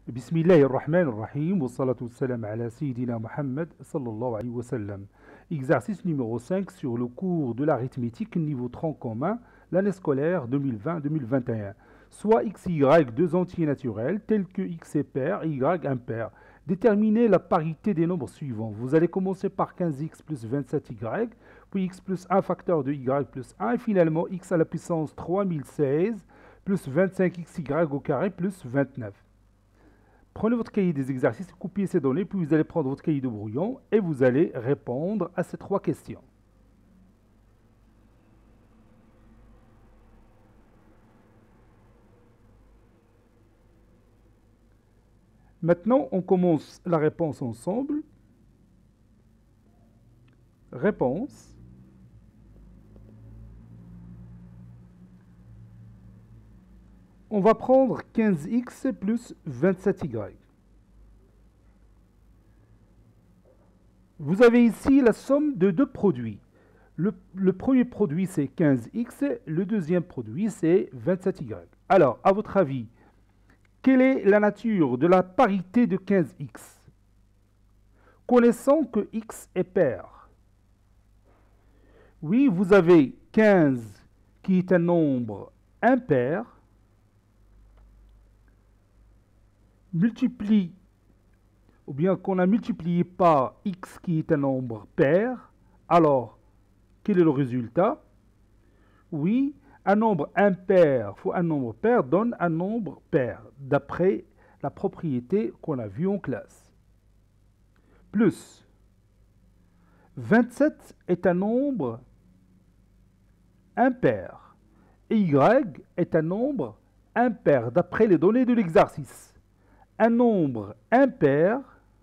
Bismillahirrahmanirrahim, wa salatu wassalam ala Sayyidina Muhammad sallallahu alayhi wa sallam. Exercice numéro 5 sur le cours de l'arithmétique niveau tronc commun, l'année scolaire 2020-2021. Soit x et y deux entiers naturels tels que x est pair et y impair. Déterminez la parité des nombres suivants. Vous allez commencer par 15x plus 27y, puis x plus 1 facteur de y plus 1, et finalement x à la puissance 3016 plus 25xy au carré plus 29. Prenez votre cahier des exercices, copiez ces données, puis vous allez prendre votre cahier de brouillon et vous allez répondre à ces trois questions. Maintenant, on commence la réponse ensemble. Réponse. On va prendre 15x plus 27y. Vous avez ici la somme de deux produits. Le premier produit, c'est 15x. Le deuxième produit, c'est 27y. Alors, à votre avis, quelle est la nature de la parité de 15x? Connaissant que x est pair. Oui, vous avez 15 qui est un nombre impair, multiplie, ou bien qu'on a multiplié par x qui est un nombre pair. Alors, quel est le résultat? Oui, un nombre impair fois un nombre pair donne un nombre pair, d'après la propriété qu'on a vue en classe. Plus 27 est un nombre impair et y est un nombre impair, d'après les données de l'exercice. Un nombre impair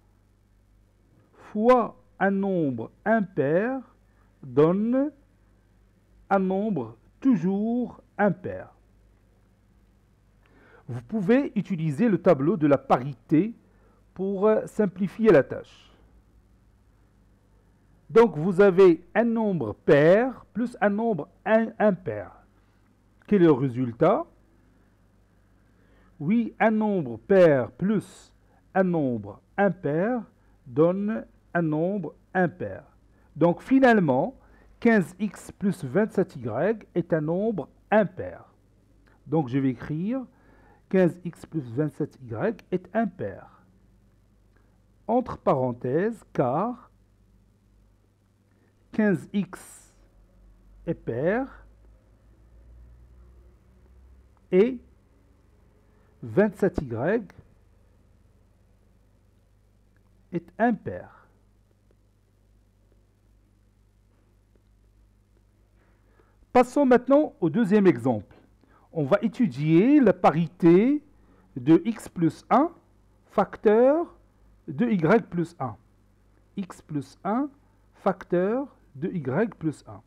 fois un nombre impair donne un nombre toujours impair. Vous pouvez utiliser le tableau de la parité pour simplifier la tâche. Donc vous avez un nombre pair plus un nombre impair. Quel est le résultat? Oui, un nombre pair plus un nombre impair donne un nombre impair. Donc finalement, 15x plus 27y est un nombre impair. Donc je vais écrire 15x plus 27y est impair. Entre parenthèses, car 15x est pair et 27y est impair. Passons maintenant au deuxième exemple. On va étudier la parité de x plus 1 facteur de y plus 1. X plus 1 facteur de y plus 1.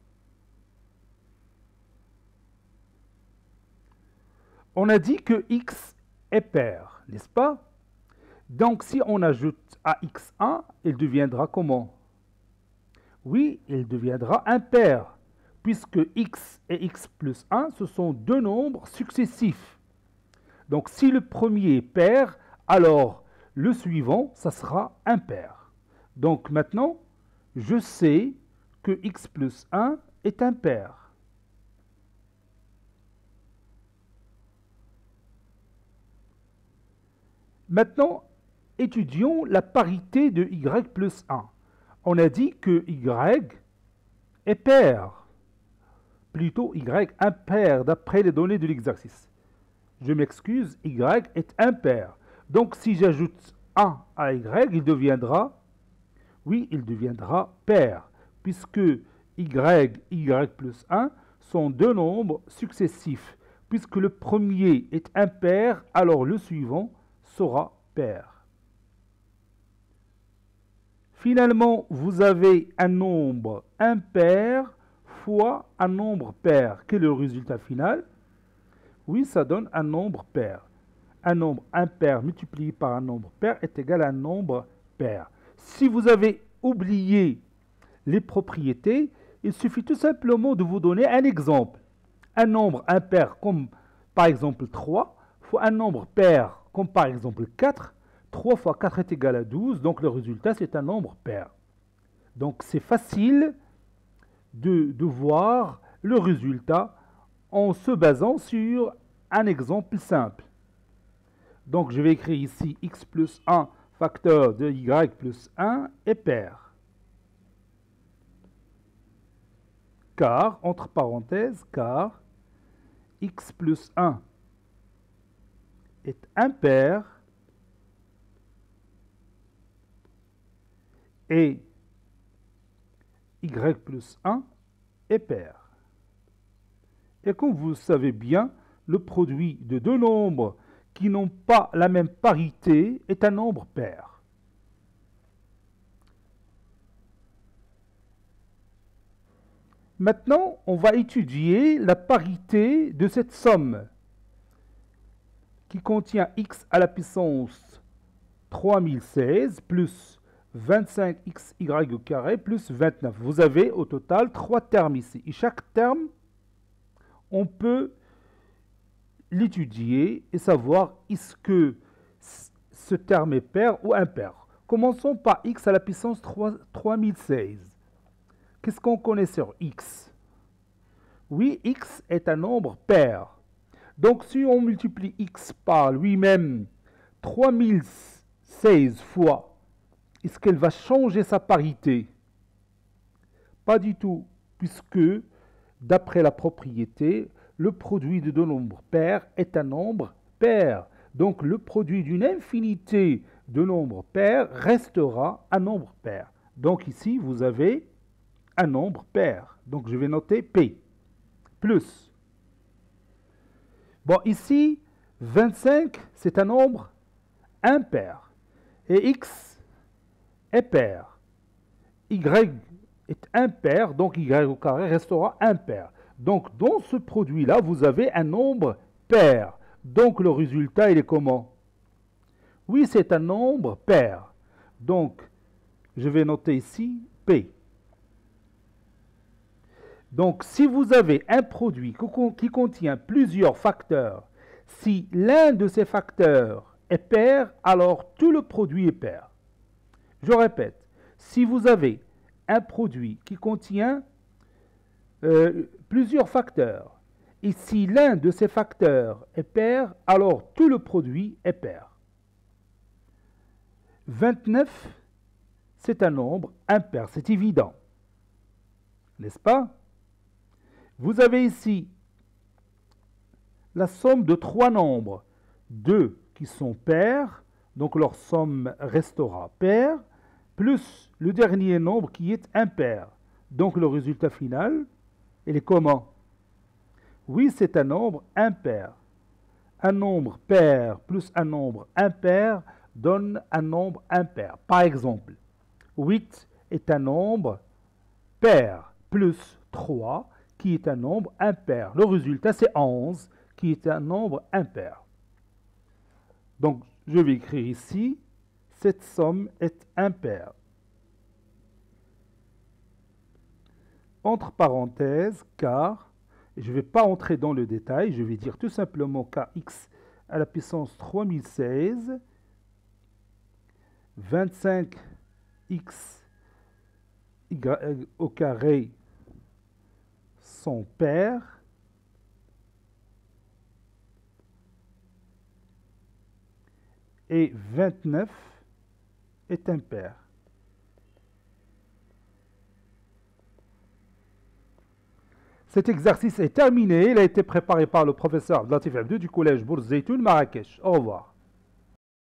On a dit que x est pair, n'est-ce pas? Donc, si on ajoute à x1, il deviendra comment? Oui, il deviendra impair, puisque x et x plus 1, ce sont deux nombres successifs. Donc, si le premier est pair, alors le suivant, ça sera impair. Donc, maintenant, je sais que x plus 1 est impair. Maintenant, étudions la parité de y plus 1. On a dit que y est pair. Plutôt y impair, d'après les données de l'exercice. Je m'excuse, y est impair. Donc si j'ajoute 1 à y, il deviendra, oui, il deviendra pair, puisque y et y plus 1 sont deux nombres successifs. Puisque le premier est impair, alors le suivant sera pair. Finalement, vous avez un nombre impair fois un nombre pair. Quel est le résultat final? Oui, ça donne un nombre pair. Un nombre impair multiplié par un nombre pair est égal à un nombre pair. Si vous avez oublié les propriétés, il suffit tout simplement de vous donner un exemple. Un nombre impair comme par exemple 3 fois un nombre pair comme par exemple 4. 3 fois 4 est égal à 12, donc le résultat c'est un nombre pair. Donc c'est facile de voir le résultat en se basant sur un exemple simple. Donc je vais écrire ici x plus 1 facteur de y plus 1 est pair. Car, entre parenthèses, car x plus 1 est impair et y plus 1 est pair. Et comme vous le savez bien, le produit de deux nombres qui n'ont pas la même parité est un nombre pair. Maintenant, on va étudier la parité de cette somme qui contient x à la puissance 3016 plus 25xy au carré plus 29. Vous avez au total 3 termes ici. Et chaque terme, on peut l'étudier et savoir est-ce que ce terme est pair ou impair. Commençons par x à la puissance 3016. Qu'est-ce qu'on connaît sur x? Oui, x est un nombre pair. Donc si on multiplie x par lui-même 3016 fois, est-ce qu'elle va changer sa parité? Pas du tout, puisque d'après la propriété, le produit de deux nombres pairs est un nombre pair. Donc le produit d'une infinité de nombres pairs restera un nombre pair. Donc ici, vous avez un nombre pair. Donc je vais noter P. Plus. Bon, ici, 25, c'est un nombre impair. Et x est pair. Y est impair, donc y au carré restera impair. Donc, dans ce produit-là, vous avez un nombre pair. Donc, le résultat, il est comment? Oui, c'est un nombre pair. Donc, je vais noter ici P. Donc, si vous avez un produit qui contient plusieurs facteurs, si l'un de ces facteurs est pair, alors tout le produit est pair. Je répète, si vous avez un produit qui contient plusieurs facteurs, et si l'un de ces facteurs est pair, alors tout le produit est pair. 29, c'est un nombre impair, c'est évident. N'est-ce pas? Vous avez ici la somme de trois nombres, 2 qui sont pairs, donc leur somme restera pair, plus le dernier nombre qui est impair. Donc le résultat final, il est comment? Oui, c'est un nombre impair. Un nombre pair plus un nombre impair donne un nombre impair. Par exemple, 8 est un nombre pair plus 3 qui est un nombre impair. Le résultat, c'est 11 qui est un nombre impair. Donc, je vais écrire ici, cette somme est impaire. Entre parenthèses, car, je ne vais pas entrer dans le détail, je vais dire tout simplement kx à la puissance 3016, 25x au carré sont pairs, et 29 est impair. Cet exercice est terminé. Il a été préparé par le professeur Abdelatif Abdou du collège Bourz Zeytoun, Marrakech. Au revoir.